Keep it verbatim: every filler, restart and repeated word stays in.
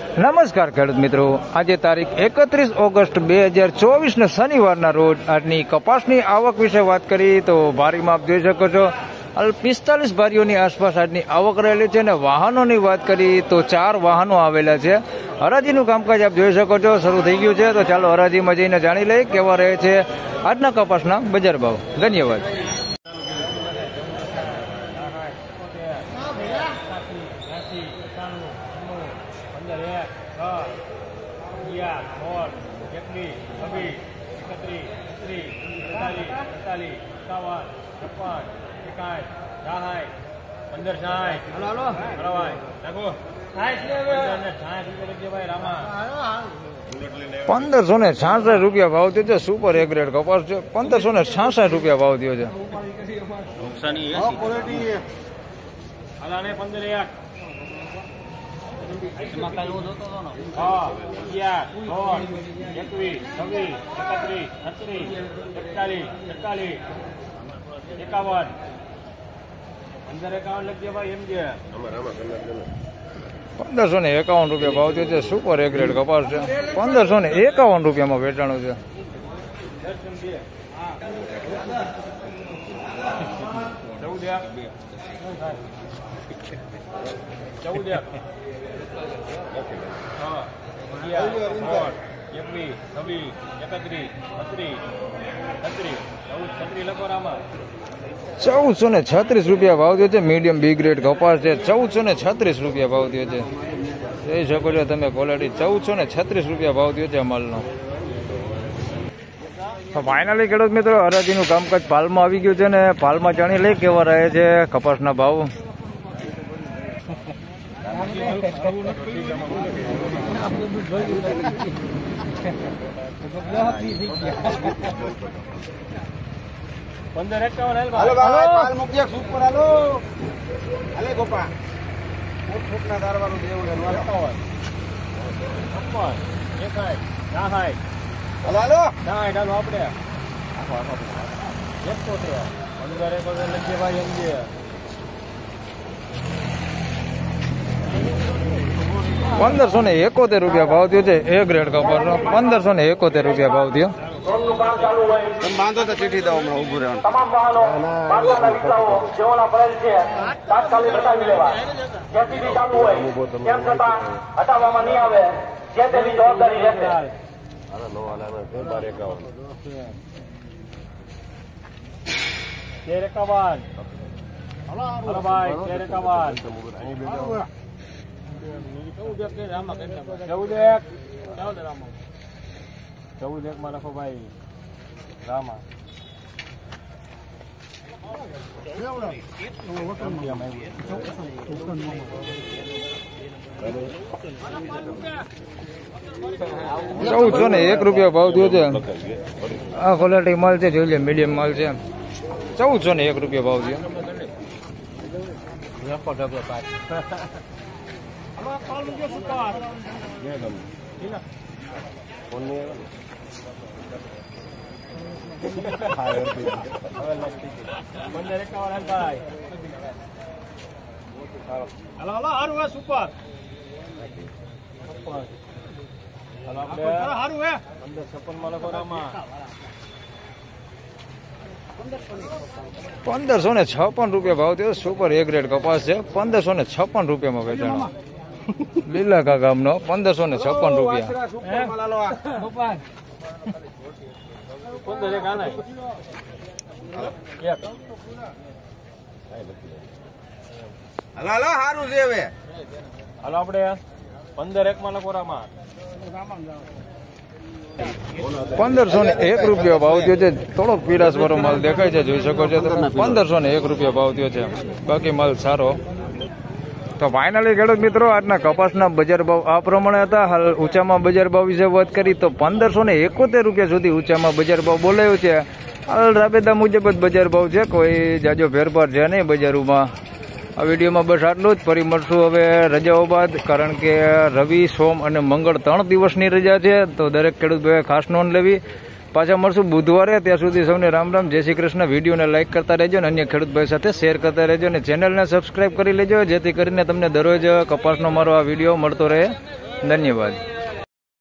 નમસ્કાર ખેડૂત મિત્રો, આજે તારીખ એકત્રીસ ઓગસ્ટ બે હજાર ચોવીસના શનિવારના રોજ આજની કપાસની આવક વિશે વાત કરી તો ભારીમાં આપ જોઈ શકો છો પિસ્તાલીસ ભારીઓની આસપાસ આજની આવક રહેલી છે અને વાહનોની વાત કરી તો ચાર વાહનો આવેલા છે. હરાજીનું કામકાજ આપ જોઈ શકો છો શરૂ થઈ ગયું છે, તો ચાલો હરાજીમાં જઈને જાણી લઈએ કેવા રહે છે આજના કપાસના બજાર ભાવ. ધન્યવાદ. પંદર સાઠ પંદરસો ને છાસઠ રૂપિયા ભાવ થયો છે. સુપર એ ગ્રેડ કપાસ છે. પંદરસો ને છાસઠ રૂપિયા ભાવ થયો છે. પંદર એક એકવીસ છવ્વીસ એકત્રીસ છત્રીસ એકતાલીસ એકતાલીસ એકાવન પંદર એકાવન લખીએ ભાઈ એમ કે પંદરસો ને એકાવન રૂપિયા ભાવ થયો છે. સુપર એ ગ્રેડ કપાસ છે. પંદરસો ને એકાવન રૂપિયામાં વેચાણું છે. ચૌદ ચૌદ એકવીસ છવ્વીસ એકત્રીસ છત્રીસ છત્રીસ ચૌદ છત્રીસ લખો રામા ચૌદસો ને છત્રીસ રૂપિયા ભાવ થયો છે. મીડિયમ બી ગ્રેડ કપાસ છે. ચૌદસો ને છત્રીસ રૂપિયા ભાવ થયો છે. જોઈ શકો છો તમે ક્વોલિટી. ચૌદસો ને છત્રીસ રૂપિયા ભાવ થયો છે માલનો. ફાઇનલી ખેડૂત મિત્રો હરાજીનું કામકાજ પાલમાં આવી ગયું છે ને પાલમાં જાણી લઈ કેવા રહે છે કપાસના ભાવ. પંદર એકાવન હાલો પાલ મૂકી સુપર હાલો હાલે ગોપા ફૂટ ફૂટના દારવાનું દેવું છે એકાવન છપ્પન એકાઈ સાઠ હાલો હાલો સાઠ હાલો આપણે એકોતેર પંદર એકોતેર લખીએ ભાઈ એમ કે પંદરસો ને એકોતેર રૂપિયા ભાવ થયો છે. એ ગ્રેડ કપાસનો પંદરસો ને એકોતેર રૂપિયા ભાવ થયો. બાંધો તો ચીઠી દો હમણાં ઉભું રહેવાનું. તમામ વાહનો બાજુના રિક્ષાઓ જેઓના ભરેલ છે તાત્કાલિક હટાવી લેવા. જેસીબી ચાલુ હોય તેમ છતાં હટાવવામાં નહીં આવે જે તેની જવાબદારી રહેશે. તેર એકાવન હલો ભાઈ તેર એકાવન ચૌદ એક ચૌદ એક ચૌદ એક માં લખો ભાઈ રામા ચૌદસો ને એક રૂપિયા ભાવ થયો છે. આ ક્વોલિટી માલ છે, જોઈ લે મીડિયમ માલ છે. ચૌદસો ને એક રૂપિયા ભાવ થયો. પંદર એકાવન ભાઈ હલો હલો હારું હે સુપર હારું હે પંદર છપ્પન માં લખો રામા પંદરસો ને છપ્પન રૂપિયા ભાવ થયો. સુપર એ ગ્રેડ કપાસ છે. પંદરસો ને છપ્પન રૂપિયામાં વેચાણો. લીલા કા ગામનો પંદરસો ને છપ્પન રૂપિયા. પંદર એક આના એક હાલો હાલો સારું છે હવે હાલો આપણે પંદર એક માં લખો રામા પંદરસો ને એક રૂપિયા ભાવ થયો છે. થોડોક પીરાસ વાળો માલ દેખાય છે, જોઈ શકો છો તમે. પંદરસો ને એક રૂપિયા ભાવ થયો છે. બાકી માલ સારો. તો ફાઇનલી ખેડૂત મિત્રો આજના કપાસના બજાર ભાવ આ પ્રમાણે હતા. હાલ ઊંચામાં બજાર ભાવ વિશે વાત કરી તો પંદરસો ને એકોતેર રૂપિયા સુધી ઊંચામાં બજાર ભાવ બોલાયો છે. હાલ રાબેતા મુજબ જ બજાર ભાવ છે, કોઈ જાજો ફેરફાર છે નહીં બજારોમાં. આ વિડીયોમાં બસ આટલું જ. ફરી મળશું હવે રજાઓ બાદ, કારણ કે રવિ સોમ અને મંગળ ત્રણ દિવસની રજા છે, તો દરેક ખેડૂત ભાઈએ ખાસ નોંધ લેવી. પાછા મળશું બુધવારે. ત્યાં સુધી સૌને રામ રામ, જય શ્રી કૃષ્ણ. વિડીયોને લાઇક કરતા રહેજો અને અન્ય ખેડૂત ભાઈ સાથે શેર કરતા રહેજો અને ચેનલને સબસ્ક્રાઇબ કરી લેજો, જેથી કરીને તમને દરરોજ કપાસનો મારો આ વિડીયો મળતો રહે. ધન્યવાદ.